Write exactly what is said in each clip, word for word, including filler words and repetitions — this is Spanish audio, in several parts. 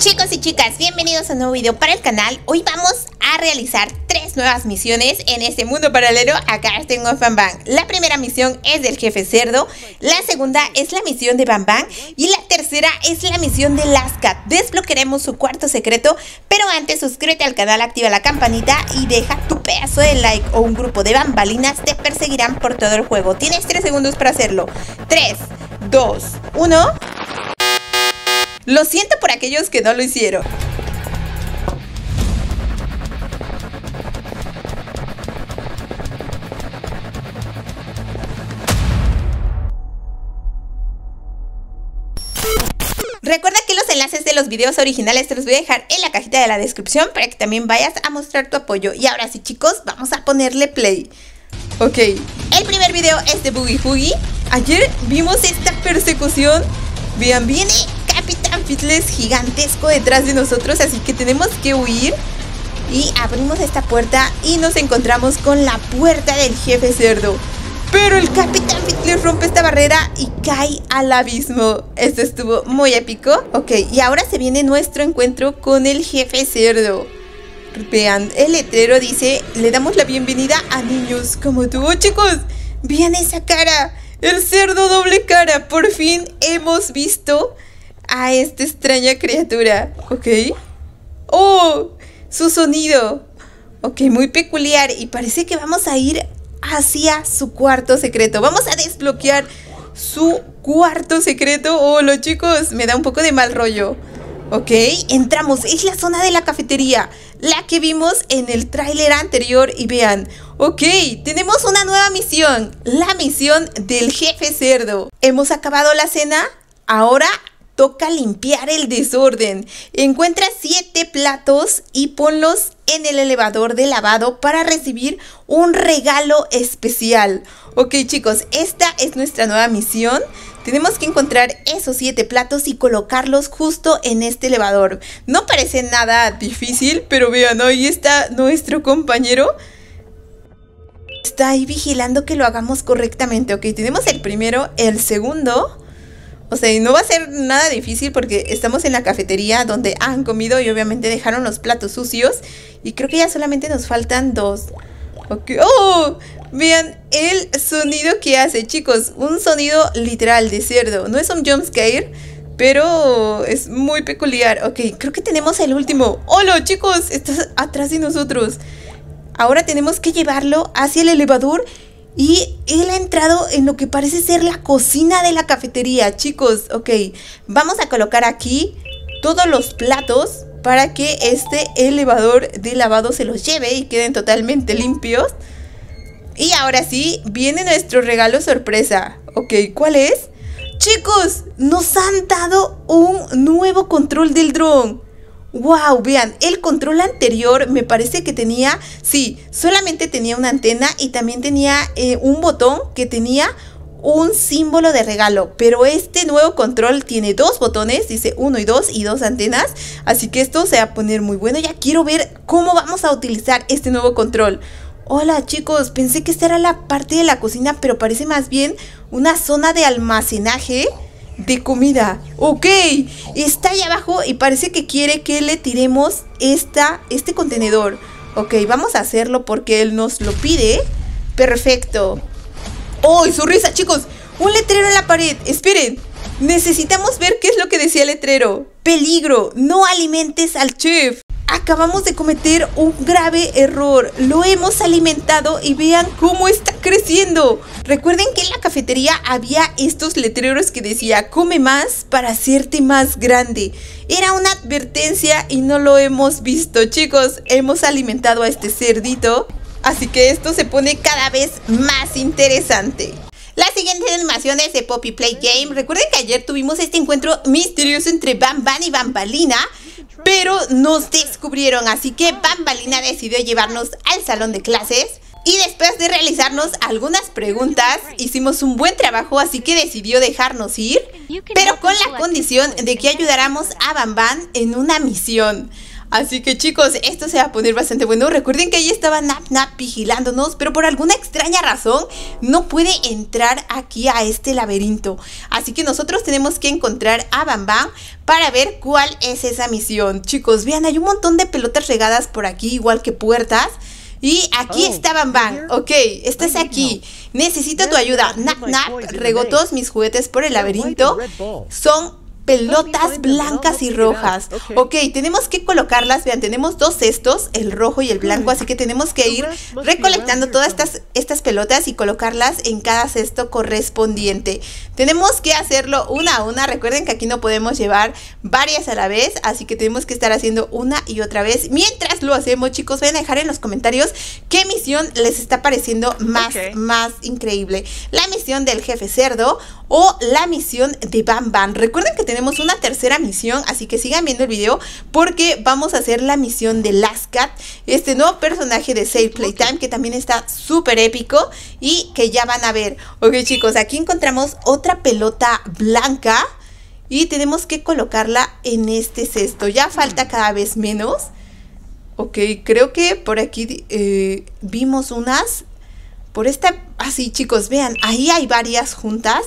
Chicos y chicas, bienvenidos a un nuevo video para el canal. Hoy vamos a realizar tres nuevas misiones en este mundo paralelo. Acá tengo a Bam Bam. La primera misión es del jefe cerdo, la segunda es la misión de Bam Bam y la tercera es la misión de Lascat. Desbloquearemos su cuarto secreto, pero antes suscríbete al canal, activa la campanita y deja tu pedazo de like o un grupo de bambalinas te perseguirán por todo el juego. Tienes tres segundos para hacerlo. tres, dos, uno... Lo siento por aquellos que no lo hicieron. Recuerda que los enlaces de los videos originales te los voy a dejar en la cajita de la descripción para que también vayas a mostrar tu apoyo. Y ahora sí, chicos, vamos a ponerle play. Ok, el primer video es de Boogie Boogie. Ayer vimos esta persecución. Vean, viene Capitán Fitles gigantesco detrás de nosotros, así que tenemos que huir. Y abrimos esta puerta y nos encontramos con la puerta del jefe cerdo. Pero el Capitán Fitles rompe esta barrera y cae al abismo. Esto estuvo muy épico. Ok, y ahora se viene nuestro encuentro con el jefe cerdo. Vean, el letrero dice: le damos la bienvenida a niños como tú. Oh, chicos, vean esa cara. El cerdo doble cara. Por fin hemos visto a esta extraña criatura. Ok. Oh, su sonido. Ok, muy peculiar. Y parece que vamos a ir hacia su cuarto secreto. Vamos a desbloquear su cuarto secreto. Hola, chicos, me da un poco de mal rollo. Ok, entramos. Es la zona de la cafetería, la que vimos en el tráiler anterior. Y vean, ok, tenemos una nueva misión. La misión del jefe cerdo. Hemos acabado la cena. Ahora toca limpiar el desorden. Encuentra siete platos y ponlos en el elevador de lavado para recibir un regalo especial. Ok, chicos, esta es nuestra nueva misión. Tenemos que encontrar esos siete platos y colocarlos justo en este elevador. No parece nada difícil, pero vean, ahí está nuestro compañero. Está ahí vigilando que lo hagamos correctamente. Ok, tenemos el primero, el segundo. O sea, no va a ser nada difícil porque estamos en la cafetería donde han comido y obviamente dejaron los platos sucios. Y creo que ya solamente nos faltan dos. Ok, ¡oh! Vean el sonido que hace, chicos. Un sonido literal de cerdo. No es un jumpscare, pero es muy peculiar. Ok, creo que tenemos el último. ¡Hola, chicos! Estás atrás de nosotros. Ahora tenemos que llevarlo hacia el elevador. Y él ha entrado en lo que parece ser la cocina de la cafetería, chicos. Ok, vamos a colocar aquí todos los platos para que este elevador de lavado se los lleve y queden totalmente limpios. Y ahora sí, viene nuestro regalo sorpresa. Ok, ¿cuál es? Chicos, nos han dado un nuevo control del dron. Wow, vean, el control anterior me parece que tenía, sí, solamente tenía una antena y también tenía eh, un botón que tenía un símbolo de regalo. Pero este nuevo control tiene dos botones, dice uno y dos y dos antenas. Así que esto se va a poner muy bueno. Ya quiero ver cómo vamos a utilizar este nuevo control. Hola, chicos, pensé que esta era la parte de la cocina, pero parece más bien una zona de almacenaje de comida. Ok, está ahí abajo y parece que quiere que le tiremos esta, este contenedor. Ok, vamos a hacerlo porque él nos lo pide. Perfecto. ¡Oh, y su risa, chicos! Un letrero en la pared. Esperen, necesitamos ver qué es lo que decía el letrero. Peligro, no alimentes al chef. Acabamos de cometer un grave error. Lo hemos alimentado y vean cómo está creciendo. Recuerden que en la cafetería había estos letreros que decía: come más para hacerte más grande. Era una advertencia y no lo hemos visto, chicos. Hemos alimentado a este cerdito, así que esto se pone cada vez más interesante. La siguiente animación es de Poppy Play Game. Recuerden que ayer tuvimos este encuentro misterioso entre Bam Bam y Bambalina, pero nos descubrieron, así que Bambalina decidió llevarnos al salón de clases. Y después de realizarnos algunas preguntas, hicimos un buen trabajo, así que decidió dejarnos ir, pero con la condición de que ayudáramos a Bam Bam en una misión. Así que chicos, esto se va a poner bastante bueno. Recuerden que ahí estaba Nap Nap vigilándonos, pero por alguna extraña razón no puede entrar aquí a este laberinto. Así que nosotros tenemos que encontrar a Bam Bam para ver cuál es esa misión. Chicos, vean, hay un montón de pelotas regadas por aquí, igual que puertas. Y aquí oh, está Bam Bam. Ok, estás aquí. Necesito tu ayuda. Nap Nap regó todos mis juguetes por el laberinto. Son pelotas blancas y rojas. Ok, tenemos que colocarlas. Vean, tenemos dos cestos, el rojo y el blanco, así que tenemos que ir recolectando todas estas, estas pelotas y colocarlas en cada cesto correspondiente. Tenemos que hacerlo una a una. Recuerden que aquí no podemos llevar varias a la vez, así que tenemos que estar haciendo una y otra vez. Mientras lo hacemos, chicos, vayan a dejar en los comentarios qué misión les está pareciendo más, okay. más increíble. La misión del jefe cerdo o la misión de Bam Bam. Recuerden que tenemos una tercera misión, así que sigan viendo el video porque vamos a hacer la misión de Last Cat, este nuevo personaje de Sale Playtime que también está súper épico y que ya van a ver. Ok, chicos, aquí encontramos otra pelota blanca y tenemos que colocarla en este cesto. Ya falta cada vez menos. Ok, creo que por aquí eh, vimos unas. Por esta, así ah, chicos, vean, ahí hay varias juntas.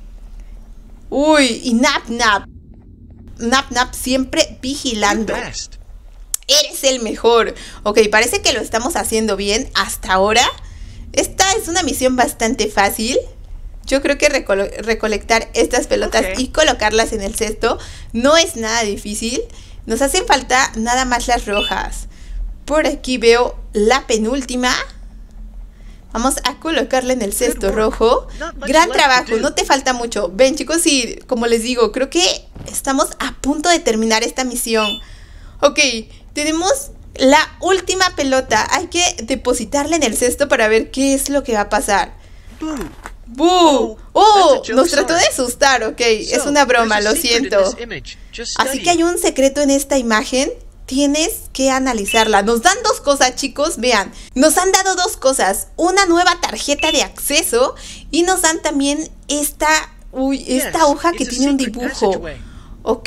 Uy, y Nap Nap. Nap Nap siempre vigilando. Eres el mejor. Ok, parece que lo estamos haciendo bien hasta ahora. Esta es una misión bastante fácil. Yo creo que recole recolectar estas pelotas okay. y colocarlas en el cesto no es nada difícil. Nos hacen falta nada más las rojas. Por aquí veo la penúltima. Vamos a colocarla en el cesto rojo. Gran trabajo, no te falta mucho. Ven, chicos, y como les digo, creo que estamos a punto de terminar esta misión. Ok, tenemos la última pelota. Hay que depositarla en el cesto para ver qué es lo que va a pasar. ¡Boo! ¡Oh! Nos trató de asustar, ok. Es una broma, lo siento. Así que hay un secreto en esta imagen. Tienes que analizarla. Nos dan dos cosas, chicos, vean. Nos han dado dos cosas. Una nueva tarjeta de acceso y nos dan también esta, uy, esta hoja que tiene un dibujo. Ok.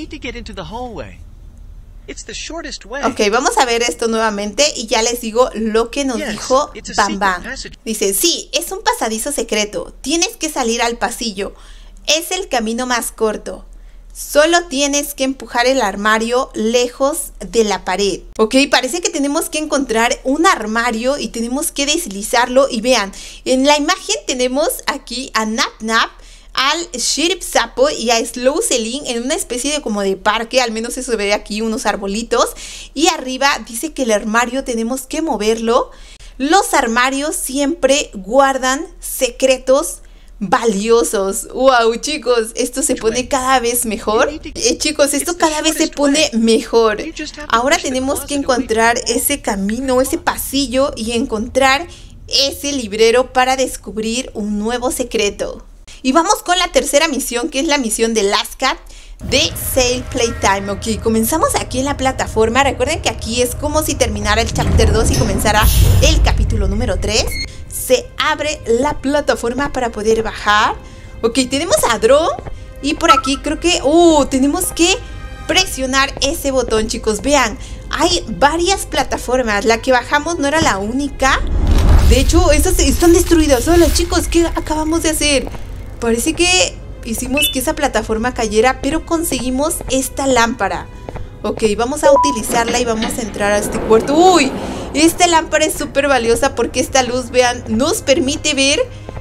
Ok, vamos a ver esto nuevamente y ya les digo lo que nos dijo Bam Bam. Dice, sí, es un pasadizo secreto. Tienes que salir al pasillo. Es el camino más corto. Solo tienes que empujar el armario lejos de la pared. Ok, parece que tenemos que encontrar un armario y tenemos que deslizarlo. Y vean, en la imagen tenemos aquí a Nap Nap, al Sheriff Sapo y a Slow Celine en una especie de como de parque. Al menos eso se ve aquí, unos arbolitos. Y arriba dice que el armario tenemos que moverlo. Los armarios siempre guardan secretos valiosos. Wow, chicos, esto se pone cada vez mejor. Eh, chicos, esto cada vez se pone mejor. Ahora tenemos que encontrar ese camino, ese pasillo y encontrar ese librero para descubrir un nuevo secreto. Y vamos con la tercera misión, que es la misión de Last Cat de Sale Playtime. Ok, comenzamos aquí en la plataforma. Recuerden que aquí es como si terminara el chapter dos y comenzara el capítulo número tres. Se abre la plataforma para poder bajar. Ok, tenemos a Drone. Y por aquí creo que... Uh, tenemos que presionar ese botón, chicos. Vean, hay varias plataformas. La que bajamos no era la única. De hecho, estas están destruidas. Hola, chicos, ¿qué acabamos de hacer? Parece que hicimos que esa plataforma cayera, pero conseguimos esta lámpara. Ok, vamos a utilizarla y vamos a entrar a este cuarto. ¡Uy! Esta lámpara es súper valiosa porque esta luz, vean, nos permite ver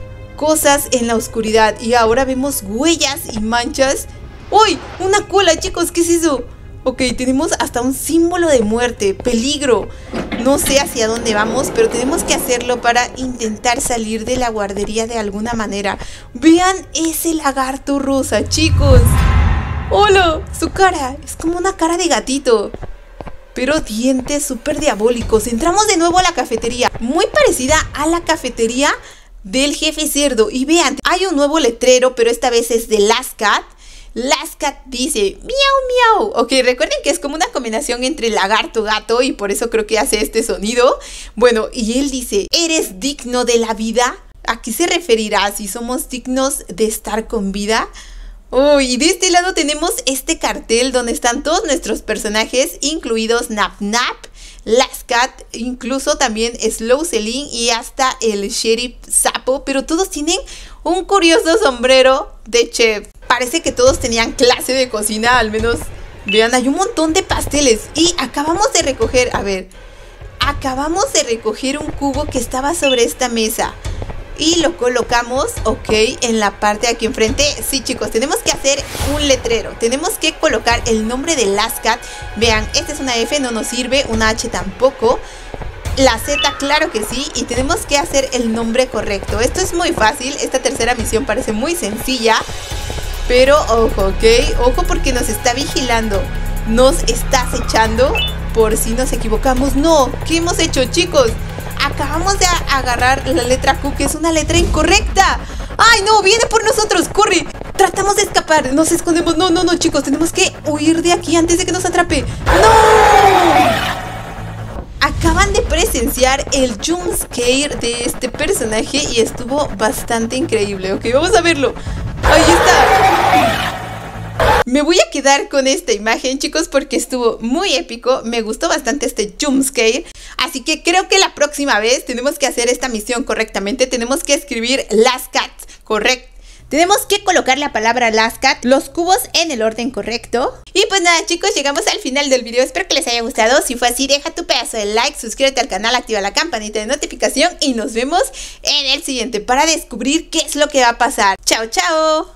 cosas en la oscuridad. Y ahora vemos huellas y manchas. ¡Uy! ¡Una cola, chicos! ¿Qué es eso? Ok, tenemos hasta un símbolo de muerte, peligro. No sé hacia dónde vamos, pero tenemos que hacerlo para intentar salir de la guardería de alguna manera. Vean ese lagarto rosa, chicos. ¡Hola! Su cara es como una cara de gatito, pero dientes súper diabólicos. Entramos de nuevo a la cafetería, muy parecida a la cafetería del jefe cerdo. Y vean, hay un nuevo letrero, pero esta vez es de Last Cat. Last Cat dice miau miau. Ok, recuerden que es como una combinación entre lagarto, gato, y por eso creo que hace este sonido. Bueno, y él dice, ¿eres digno de la vida? ¿A qué se referirá? Si somos dignos de estar con vida. Oh, y de este lado tenemos este cartel donde están todos nuestros personajes, incluidos Nap Nap, Lascat, incluso también Slow Celine y hasta el Sheriff Sapo, pero todos tienen un curioso sombrero de chef. Parece que todos tenían clase de cocina, al menos. Vean, hay un montón de pasteles y acabamos de recoger, a ver, acabamos de recoger un cubo que estaba sobre esta mesa. Y lo colocamos, ok, en la parte de aquí enfrente. Sí, chicos, tenemos que hacer un letrero. Tenemos que colocar el nombre de Lascat. Vean, esta es una F, no nos sirve. Una H tampoco. La Z, claro que sí. Y tenemos que hacer el nombre correcto. Esto es muy fácil. Esta tercera misión parece muy sencilla. Pero, ojo, ok. Ojo porque nos está vigilando. Nos está acechando por si nos equivocamos. No, ¿qué hemos hecho, chicos? Acabamos de agarrar la letra Q, que es una letra incorrecta. ¡Ay, no! ¡Viene por nosotros! ¡Corre! Tratamos de escapar. Nos escondemos. No, no, no, chicos. Tenemos que huir de aquí antes de que nos atrape. ¡No! Acaban de presenciar el jumpscare de este personaje y estuvo bastante increíble. Ok, vamos a verlo. ¡Ahí está! Me voy a quedar con esta imagen, chicos, porque estuvo muy épico. Me gustó bastante este jumpscare. Así que creo que la próxima vez tenemos que hacer esta misión correctamente. Tenemos que escribir Lascat, correcto. Tenemos que colocar la palabra Lascat, los cubos en el orden correcto. Y pues nada, chicos, llegamos al final del video. Espero que les haya gustado. Si fue así, deja tu pedazo de like, suscríbete al canal, activa la campanita de notificación y nos vemos en el siguiente para descubrir qué es lo que va a pasar. ¡Chao, chao!